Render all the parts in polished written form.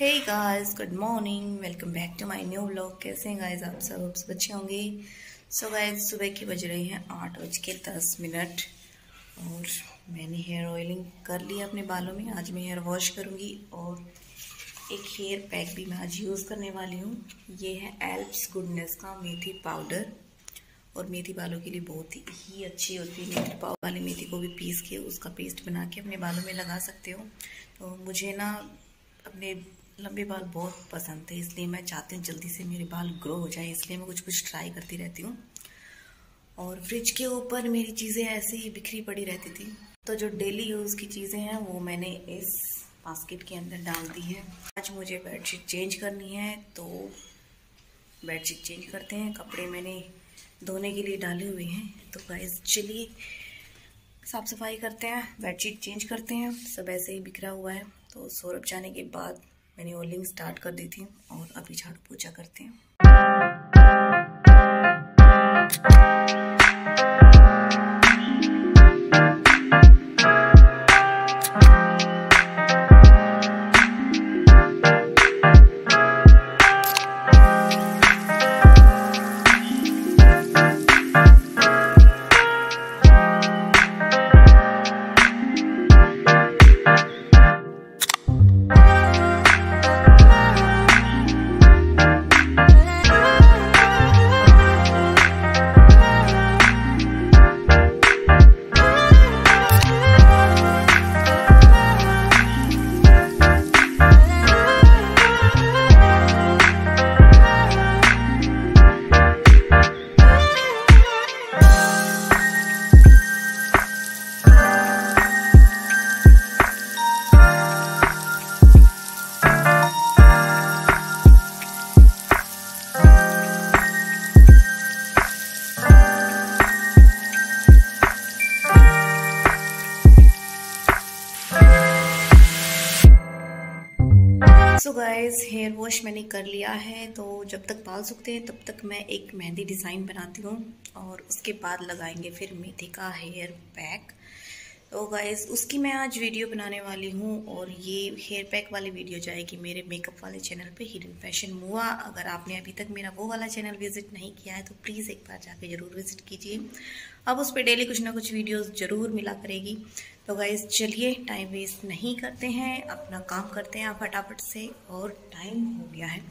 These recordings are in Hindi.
Hey guys, good morning. Welcome back to my new vlog. कैसे हैं गाइस आप सब अच्छे होंगे। सो गाइस, सुबह की बज रही हैं 8:10 और मैंने हेयर ऑयलिंग कर लिया अपने बालों में। आज मैं हेयर वॉश करूंगी और एक हेयर पैक भी मैं आज यूज़ करने वाली हूँ। ये है एल्प्स गुडनेस का मेथी पाउडर और मेथी बालों के लिए बहुत ही अच्छी होती है। मेथी पाउडर वाली मेथी को भी पीस के उसका पेस्ट बना के अपने बालों में लगा सकते हो। तो मुझे ना अपने लंबे बाल बहुत पसंद थे, इसलिए मैं चाहती हूँ जल्दी से मेरे बाल ग्रो हो जाए, इसलिए मैं कुछ कुछ ट्राई करती रहती हूँ। और फ्रिज के ऊपर मेरी चीज़ें ऐसे ही बिखरी पड़ी रहती थी, तो जो डेली यूज़ की चीज़ें हैं वो मैंने इस बास्केट के अंदर डाल दी है। आज मुझे बेडशीट चेंज करनी है, तो बेडशीट चेंज करते हैं। कपड़े मैंने धोने के लिए डाले हुए हैं, तो गाइस चलिए साफ सफाई करते हैं, बेडशीट चेंज करते हैं। सब ऐसे ही बिखरा हुआ है, तो सौरभ जाने के बाद मैंने ऑयलिंग स्टार्ट कर दी थी और अभी झाड़ू पोछा करते हैं। सो गाइस, हेयर वॉश मैंने कर लिया है, तो जब तक बाल सूखते हैं तब तक मैं एक मेहंदी डिज़ाइन बनाती हूँ और उसके बाद लगाएंगे फिर मेथी का हेयर पैक। तो गाइस, उसकी मैं आज वीडियो बनाने वाली हूँ और ये हेयर पैक वाली वीडियो जाएगी मेरे मेकअप वाले चैनल पे, हिडन फैशन मुआ। अगर आपने अभी तक मेरा वो वाला चैनल विजिट नहीं किया है तो प्लीज़ एक बार जाके ज़रूर विजिट कीजिए। अब उस पर डेली कुछ ना कुछ वीडियोस ज़रूर मिला करेगी। तो गाइस चलिए टाइम वेस्ट नहीं करते हैं, अपना काम करते हैं फटाफट से। और टाइम हो गया है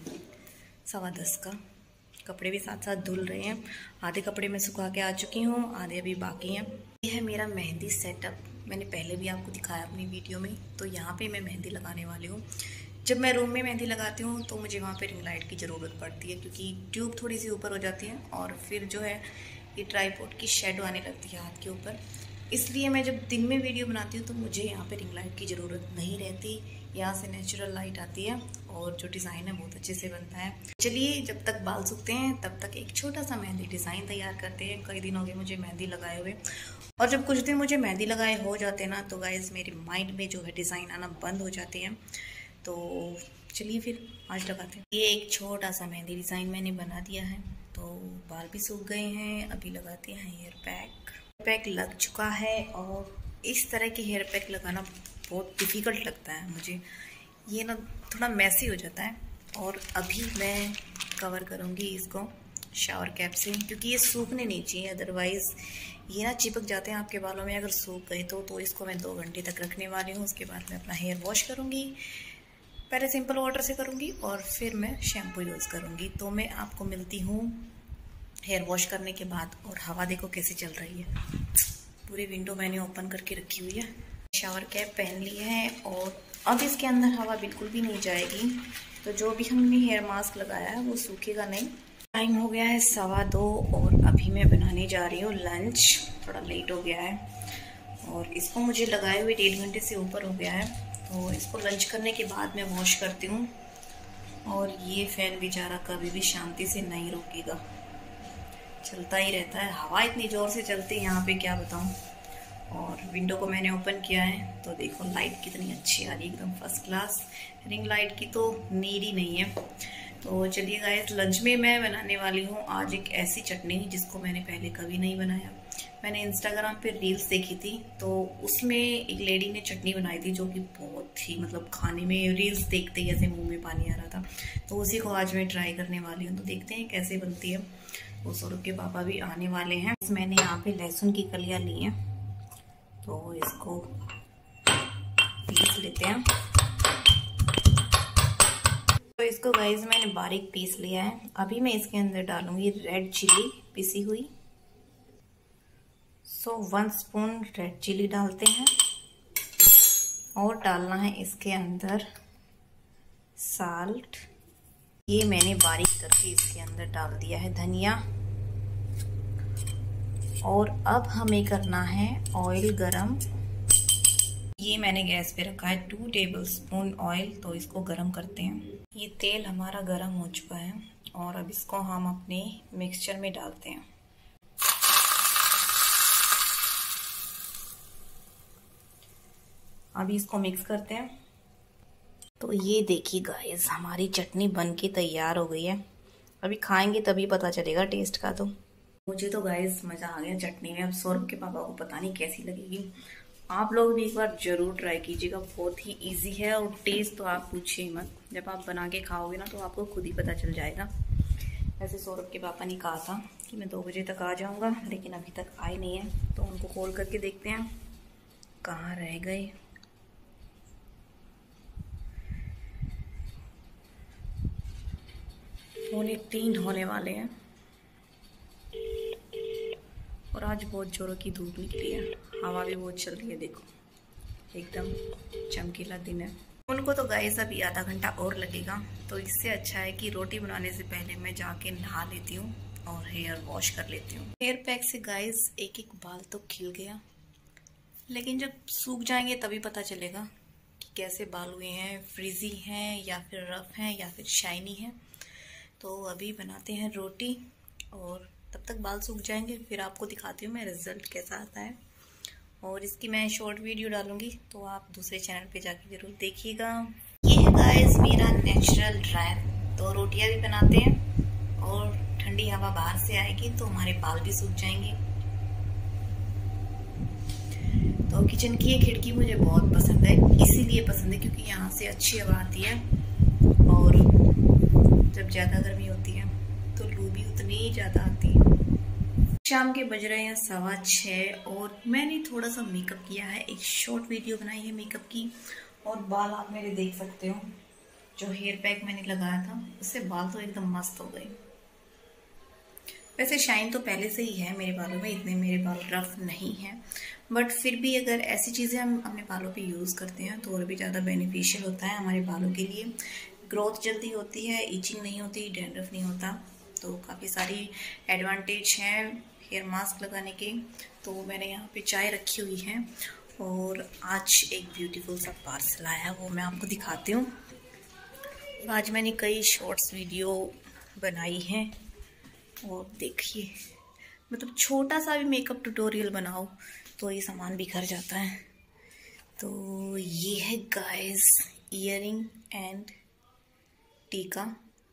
10:15 का। कपड़े भी साथ साथ धुल रहे हैं। आधे कपड़े मैं सुखा के आ चुकी हूँ, आधे अभी बाकी हैं। ये है मेरा मेहंदी सेटअप, मैंने पहले भी आपको दिखाया अपनी वीडियो में। तो यहाँ पे मैं मेहंदी लगाने वाली हूँ। जब मैं रूम में मेहंदी लगाती हूँ तो मुझे वहाँ पे रिंग लाइट की ज़रूरत पड़ती है, क्योंकि ट्यूब थोड़ी सी ऊपर हो जाती है और फिर जो है ये ट्राइपॉड की शेडो आने लगती है हाथ के ऊपर। इसलिए मैं जब दिन में वीडियो बनाती हूँ तो मुझे यहाँ पे रिंग लाइट की ज़रूरत नहीं रहती। यहाँ से नेचुरल लाइट आती है और जो डिज़ाइन है बहुत अच्छे से बनता है। चलिए जब तक बाल सूखते हैं तब तक एक छोटा सा मेहंदी डिज़ाइन तैयार करते हैं। कई दिन हो गए मुझे मेहंदी लगाए हुए, और जब कुछ दिन मुझे मेहंदी लगाए हो जाते हैं ना, तो गाइस मेरे माइंड में जो है डिज़ाइन आना बंद हो जाते हैं। तो चलिए फिर आज लगाते हैं। ये एक छोटा सा मेहंदी डिज़ाइन मैंने बना दिया है, तो बाल भी सूख गए हैं। अभी लगाते हैं हेयर पैक लग चुका है। और इस तरह के हेयर पैक लगाना बहुत डिफ़िकल्ट लगता है मुझे, ये ना थोड़ा मैसी हो जाता है। और अभी मैं कवर करूँगी इसको शावर कैप से, क्योंकि ये सूखने नहीं चाहिए, अदरवाइज़ ये ना चिपक जाते हैं आपके बालों में अगर सूख गए तो इसको मैं 2 घंटे तक रखने वाली हूँ। उसके बाद मैं अपना हेयर वॉश करूँगी। पहले सिंपल वाटर से करूँगी और फिर मैं शैम्पू यूज़ करूँगी। तो मैं आपको मिलती हूँ हेयर वॉश करने के बाद। और हवा देखो कैसे चल रही है, पूरी विंडो मैंने ओपन करके रखी हुई है। शावर कैप पहन ली है और अब इसके अंदर हवा बिल्कुल भी नहीं जाएगी, तो जो भी हमने हेयर मास्क लगाया है वो सूखेगा नहीं। टाइम हो गया है 2:15 और अभी मैं बनाने जा रही हूँ लंच। थोड़ा लेट हो गया है और इसको मुझे लगाए हुए 1.5 घंटे से ऊपर हो गया है, तो इसको लंच करने के बाद मैं वॉश करती हूँ। और ये फैन बेचारा कभी भी शांति से नहीं रुकेगा, चलता ही रहता है। हवा इतनी ज़ोर से चलती है यहाँ पे, क्या बताऊँ। और विंडो को मैंने ओपन किया है तो देखो लाइट कितनी अच्छी आ रही है, एकदम फर्स्ट क्लास। रिंग लाइट की तो नीड ही नहीं है। तो चलिए गाइस, लंच में मैं बनाने वाली हूँ आज एक ऐसी चटनी जिसको मैंने पहले कभी नहीं बनाया। मैंने इंस्टाग्राम पे रील्स देखी थी, तो उसमें एक लेडी ने चटनी बनाई थी जो कि बहुत ही मतलब खाने में रील्स देखते ही ऐसे मुंह में पानी आ रहा था। तो उसी को आज मैं ट्राई करने वाली हूँ, तो देखते हैं कैसे बनती है। वो सौरभ के पापा भी आने वाले हैं। मैंने यहाँ पे लहसुन की कलियाँ ली हैं, तो इसको पीस लेते हैं। तो इसको गाइस मैंने बारीक पीस लिया है। अभी मैं इसके अंदर डालूंगी रेड चिली पिसी हुई। 1 स्पून रेड चिली डालते हैं और डालना है इसके अंदर साल्ट। ये मैंने बारीक करके इसके अंदर डाल दिया है धनिया। और अब हमें करना है ऑयल गरम। ये मैंने गैस पे रखा है 2 टेबलस्पून ऑयल, तो इसको गरम करते हैं। ये तेल हमारा गरम हो चुका है और अब इसको हम अपने मिक्सचर में डालते हैं। अभी इसको मिक्स करते हैं। तो ये देखिए गाइस, हमारी चटनी बन के तैयार हो गई है। अभी खाएंगे तभी पता चलेगा टेस्ट का। तो मुझे तो गाइस मजा आ गया चटनी में। अब सौरभ के पापा को पता नहीं कैसी लगेगी। आप लोग भी एक बार जरूर ट्राई कीजिएगा, बहुत ही इजी है और टेस्ट तो आप पूछिए मत। जब आप बना के खाओगे ना तो आपको खुद ही पता चल जाएगा। वैसे सौरभ के पापा ने कहा था कि मैं 2 बजे तक आ जाऊंगा, लेकिन अभी तक आए नहीं है। तो उनको कॉल करके देखते हैं कहाँ रह गए। पौने 3 होने वाले हैं और आज बहुत जोरों की धूप निकली है, हवा भी बहुत चल रही है। देखो एकदम चमकीला दिन है। उनको तो गाइस अभी आधा घंटा और लगेगा, तो इससे अच्छा है कि रोटी बनाने से पहले मैं जाके नहा लेती हूँ और हेयर वॉश कर लेती हूँ। हेयर पैक से गाइस एक एक बाल तो खिल गया, लेकिन जब सूख जाएंगे तभी पता चलेगा कि कैसे बाल हुए हैं, फ्रिजी हैं या फिर रफ हैं या फिर शाइनी हैं। तो अभी बनाते हैं रोटी और तब तक बाल सूख जाएंगे, फिर आपको दिखाती हूँ मैं रिजल्ट कैसा आता है। और इसकी मैं शॉर्ट वीडियो डालूंगी, तो आप दूसरे चैनल पे जाके जरूर देखिएगा। ये है गाइस मेरा नेचुरल ड्रायर। तो रोटियां भी बनाते हैं और ठंडी हवा बाहर से आएगी तो हमारे बाल भी सूख जाएंगे। तो किचन की ये खिड़की मुझे बहुत पसंद है, इसीलिए पसंद है क्योंकि यहाँ से अच्छी हवा आती है और जब ज्यादा गर्मी होती है तो लू भी उतनी ही ज्यादा आती है। शाम के बज रहे हैं 6:15 और मैंने थोड़ा सा मेकअप किया है। एक शॉर्ट वीडियो बनाई है मेकअप की और बाल आप मेरे देख सकते हो। जो हेयर पैक मैंने लगाया था उससे बाल तो एकदम मस्त हो गए। वैसे शाइन तो पहले से ही है मेरे बालों में, इतने मेरे बाल रफ नहीं है, बट फिर भी अगर ऐसी चीजें हम अपने बालों पे यूज करते हैं तो और भी ज्यादा बेनिफिशियल होता है हमारे बालों के लिए। ग्रोथ जल्दी होती है, इचिंग नहीं होती, डैंड्रफ नहीं होता। तो काफ़ी सारी एडवांटेज हैं हेयर मास्क लगाने के। तो मैंने यहाँ पे चाय रखी हुई है और आज एक ब्यूटीफुल सा पार्सल आया है, वो मैं आपको दिखाती हूँ। आज मैंने कई शॉर्ट्स वीडियो बनाई हैं और देखिए, मतलब छोटा सा भी मेकअप ट्यूटोरियल बनाओ तो ये सामान बिखर जाता है। तो ये है guys earring and tikka.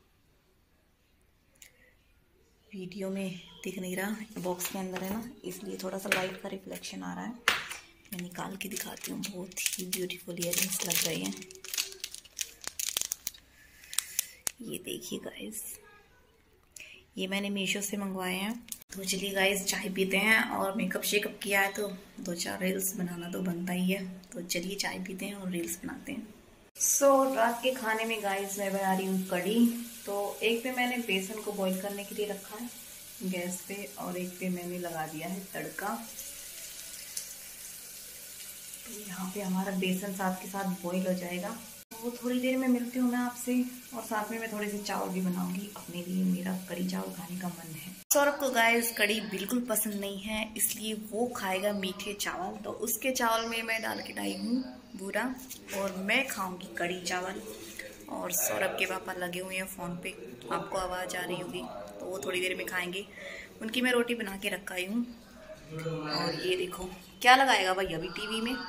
Video में दिख नहीं रहा, बॉक्स के अंदर है ना, इसलिए थोड़ा सा लाइट का रिफ्लेक्शन आ रहा है। मैं निकाल के दिखाती हूँ। बहुत ही ब्यूटीफुल ईयरिंग्स लग रही हैं। ये देखिए गाइस, ये मैंने मीशो से मंगवाए हैं। तो चलिए गाइस चाय पीते हैं, और मेकअप शेकअप किया है तो 2-4 रील्स बनाना तो बनता ही है। तो चलिए चाय पीते हैं और रील्स बनाते हैं। रात के खाने में गाइस मैं बना रही हूँ कढ़ी। तो एक पे मैंने बेसन को बॉईल करने के लिए रखा है गैस पे, और एक पे मैंने लगा दिया है तड़का। तो यहाँ पे हमारा बेसन साथ के साथ बॉईल हो जाएगा। वो थोड़ी देर में मिलती हूँ मैं आपसे, और साथ में मैं थोड़े से चावल भी बनाऊंगी अपने लिए। मेरा कढ़ी चावल खाने का मन है। सौरभ को गाइस कढ़ी बिल्कुल पसंद नहीं है, इसलिए वो खाएगा मीठे चावल। तो उसके चावल में मैं डाल के लाई हूँ बूरा, और मैं खाऊंगी कढ़ी चावल। और सौरभ के पापा लगे हुए हैं फ़ोन पे, आपको आवाज़ आ रही होगी, तो वो थोड़ी देर में खाएंगे। उनकी मैं रोटी बना के रखा हूँ। और ये देखो क्या लगाएगा भाई अभी टीवी में,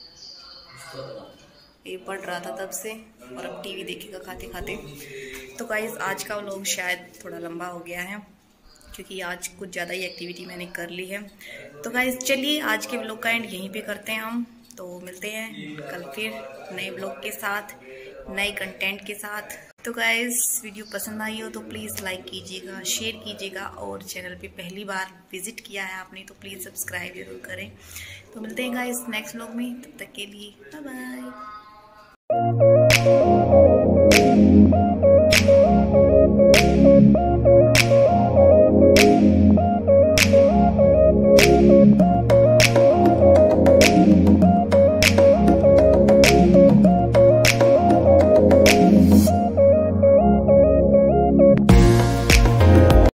ये पढ़ रहा था तब से, और अब टीवी देखेगा खाते खाते। तो गाइस आज का व्लॉग शायद थोड़ा लंबा हो गया है, क्योंकि आज कुछ ज़्यादा ही एक्टिविटी मैंने कर ली है। तो गाइस चलिए आज के व्लॉग का एंड यहीं पे करते हैं हम। तो मिलते हैं कल फिर नए व्लॉग के साथ, नए कंटेंट के साथ। तो गाइस वीडियो पसंद आई हो तो प्लीज़ लाइक कीजिएगा, शेयर कीजिएगा, और चैनल पे पहली बार विजिट किया है आपने तो प्लीज़ सब्सक्राइब जरूर करें। तो मिलते हैं गाइस नेक्स्ट व्लॉग में, तब तक के लिए बाय बाय।